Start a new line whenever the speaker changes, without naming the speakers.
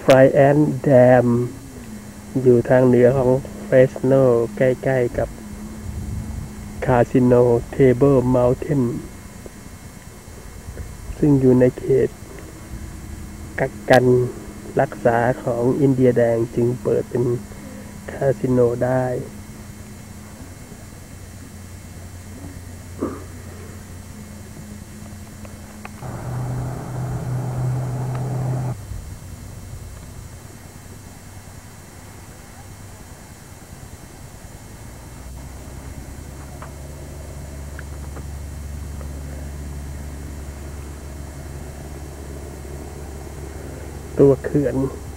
ไอแอนด์แดมอยู่ทางเหนือของเฟรสโนใกล้ๆกับคาสิโนเทเบิลเมลเทนซึ่งอยู่ในเขตกักกันรักษาของอินเดียแดงจึงเปิดเป็นคาสิโนได้ตัวเขื่อน